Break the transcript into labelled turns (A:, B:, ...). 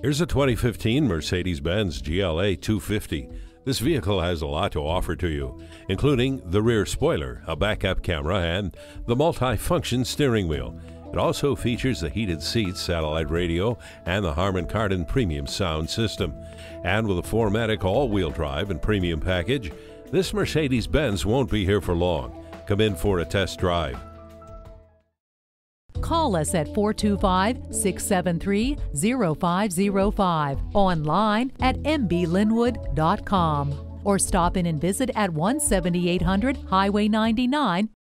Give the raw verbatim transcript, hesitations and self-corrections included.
A: Here's a twenty fifteen Mercedes-Benz G L A two fifty. This vehicle has a lot to offer to you, including the rear spoiler, a backup camera, and the multi-function steering wheel. It also features the heated seats, satellite radio, and the Harman Kardon premium sound system. And with a four matic all-wheel drive and premium package, this Mercedes-Benz won't be here for long. Come in for a test drive.
B: Call us at four two five, six seven three, zero five zero five, online at m b lynnwood dot com, or stop in and visit at one seventy-eight hundred Highway ninety-nine,